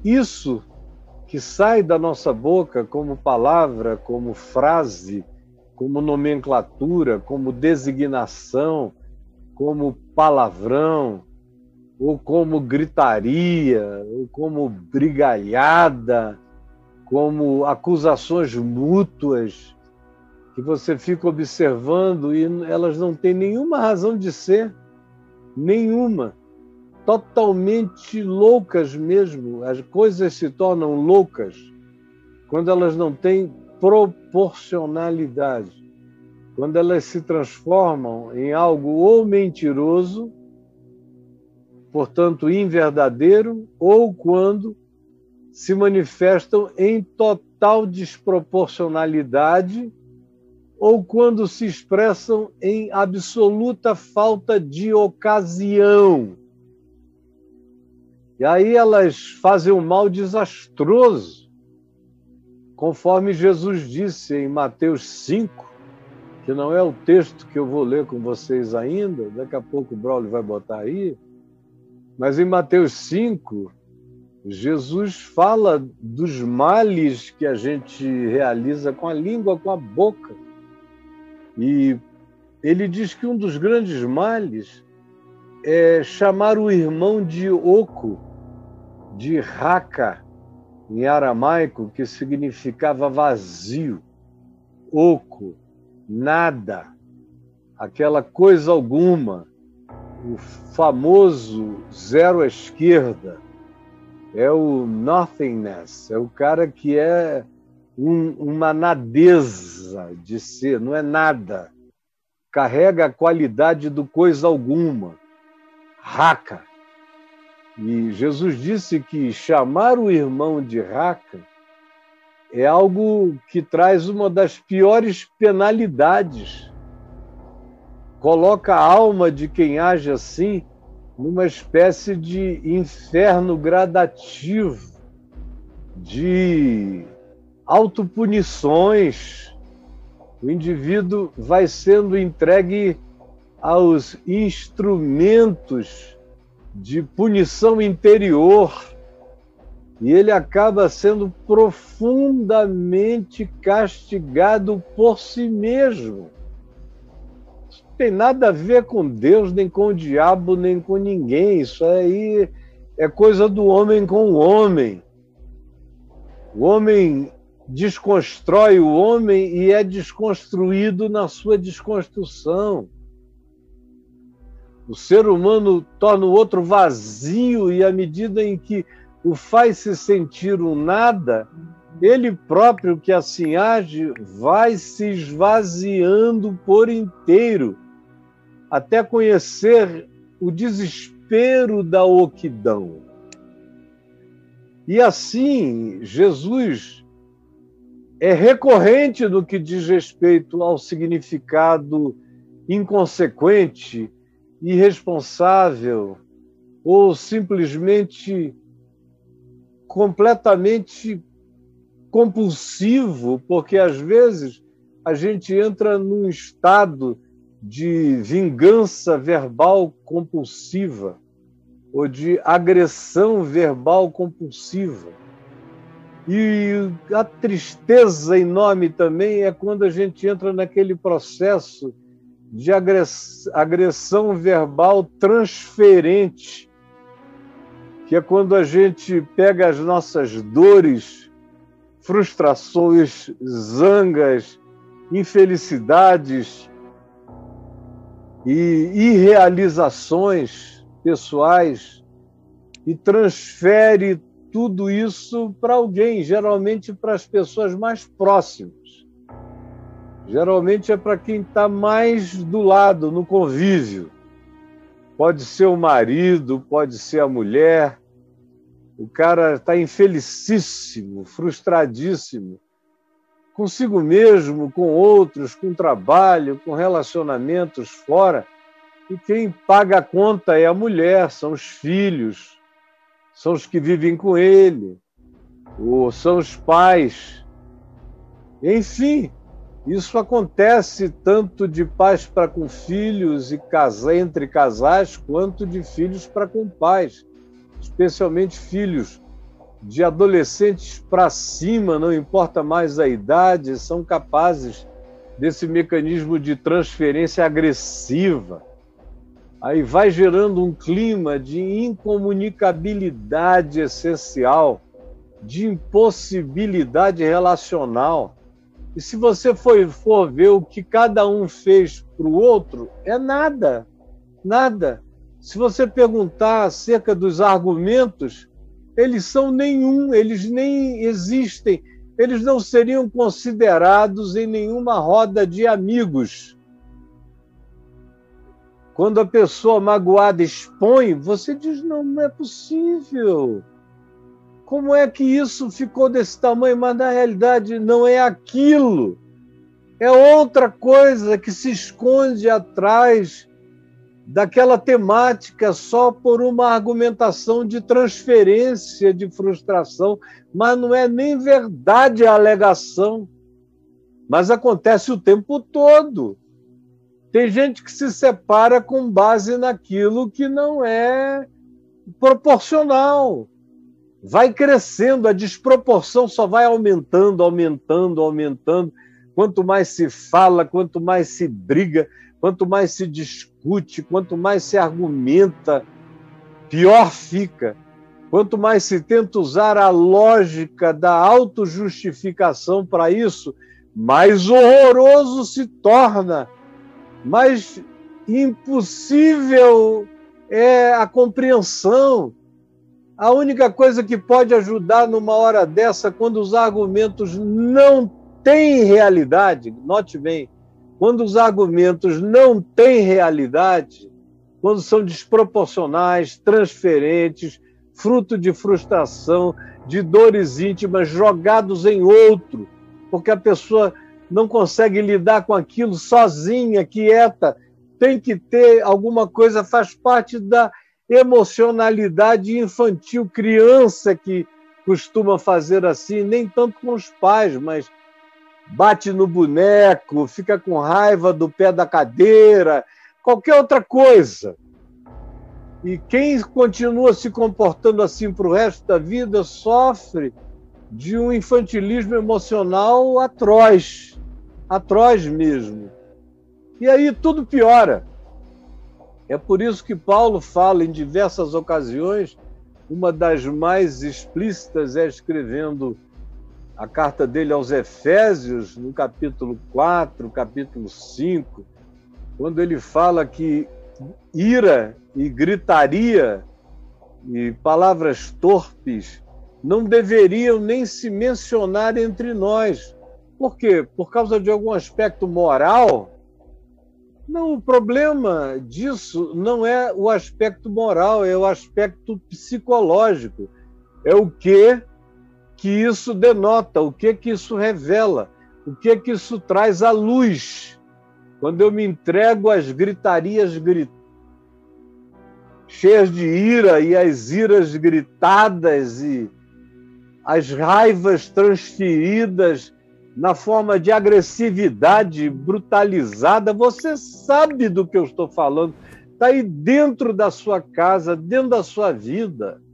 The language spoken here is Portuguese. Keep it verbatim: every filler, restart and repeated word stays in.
isso que sai da nossa boca como palavra, como frase, como nomenclatura, como designação, como palavrão, ou como gritaria, ou como brigalhada, como acusações mútuas, que você fica observando e elas não têm nenhuma razão de ser, nenhuma. Totalmente loucas mesmo. As coisas se tornam loucas quando elas não têm proporcionalidade, quando elas se transformam em algo ou mentiroso, portanto inverdadeiro, ou quando se manifestam em total desproporcionalidade, ou quando se expressam em absoluta falta de ocasião. E aí elas fazem um mal desastroso, conforme Jesus disse em Mateus cinco, que não é o texto que eu vou ler com vocês ainda, daqui a pouco o Braulio vai botar aí, mas em Mateus cinco, Jesus fala dos males que a gente realiza com a língua, com a boca. E ele diz que um dos grandes males é chamar o irmão de oco, de raca, em aramaico, que significava vazio, oco, nada, aquela coisa alguma, o famoso zero à esquerda, é o nothingness, é o cara que é um, uma nadeza de ser, não é nada, carrega a qualidade do coisa alguma, raca. E Jesus disse que chamar o irmão de raca é algo que traz uma das piores penalidades. Coloca a alma de quem age assim numa espécie de inferno gradativo, de autopunições. O indivíduo vai sendo entregue aos instrumentos de punição interior e ele acaba sendo profundamente castigado por si mesmo. Isso não tem nada a ver com Deus, nem com o diabo, nem com ninguém. Isso aí é coisa do homem com o homem. O homem desconstrói o homem e é desconstruído na sua desconstrução. O ser humano torna o outro vazio e, à medida em que o faz se sentir um nada, ele próprio que assim age vai se esvaziando por inteiro, até conhecer o desespero da oquidão. E assim, Jesus é recorrente no que diz respeito ao significado inconsequente, irresponsável ou simplesmente completamente compulsivo, porque às vezes a gente entra num estado de vingança verbal compulsiva ou de agressão verbal compulsiva. E a tristeza enorme também é quando a gente entra naquele processo de agressão verbal transferente, que é quando a gente pega as nossas dores, frustrações, zangas, infelicidades e irrealizações pessoais e transfere tudo isso para alguém, geralmente para as pessoas mais próximas. Geralmente é para quem está mais do lado, no convívio. Pode ser o marido, pode ser a mulher. O cara está infelicíssimo, frustradíssimo, consigo mesmo, com outros, com trabalho, com relacionamentos fora. E quem paga a conta é a mulher, são os filhos, são os que vivem com ele, ou são os pais. Enfim, isso acontece tanto de pais para com filhos e casa, entre casais, quanto de filhos para com pais, especialmente filhos de adolescentes para cima, não importa mais a idade, são capazes desse mecanismo de transferência agressiva. Aí vai gerando um clima de incomunicabilidade essencial, de impossibilidade relacional. E se você for, for ver o que cada um fez para o outro, é nada, nada. Se você perguntar acerca dos argumentos, eles são nenhum, eles nem existem, eles não seriam considerados em nenhuma roda de amigos. Quando a pessoa magoada expõe, você diz, não, não é possível. Como é que isso ficou desse tamanho? Mas na realidade não é aquilo. É outra coisa que se esconde atrás daquela temática só por uma argumentação de transferência de frustração, mas não é nem verdade a alegação. Mas acontece o tempo todo. Tem gente que se separa com base naquilo que não é proporcional. Vai crescendo, a desproporção só vai aumentando, aumentando, aumentando. Quanto mais se fala, quanto mais se briga, quanto mais se discute, quanto mais se argumenta, pior fica. Quanto mais se tenta usar a lógica da autojustificação para isso, mais horroroso se torna, mais impossível é a compreensão. A única coisa que pode ajudar numa hora dessa, quando os argumentos não têm realidade, note bem, quando os argumentos não têm realidade, quando são desproporcionais, transferentes, fruto de frustração, de dores íntimas jogados em outro, porque a pessoa não consegue lidar com aquilo sozinha, quieta, tem que ter alguma coisa, faz parte da emocionalidade infantil, criança que costuma fazer assim, nem tanto com os pais, mas bate no boneco, fica com raiva do pé da cadeira, qualquer outra coisa. E quem continua se comportando assim para o resto da vida sofre de um infantilismo emocional atroz, atroz mesmo. E aí tudo piora. É por isso que Paulo fala em diversas ocasiões, uma das mais explícitas é escrevendo a carta dele aos Efésios, no capítulo quatro, capítulo cinco, quando ele fala que ira e gritaria e palavras torpes não deveriam nem se mencionar entre nós. Por quê? Por causa de algum aspecto moral? Não, o problema disso não é o aspecto moral, é o aspecto psicológico. É o que que isso denota, o que que isso revela, o que que isso traz à luz. Quando eu me entrego às gritarias grit... cheias de ira e às iras gritadas e as raivas transferidas na forma de agressividade brutalizada, você sabe do que eu estou falando. Está aí dentro da sua casa, dentro da sua vida.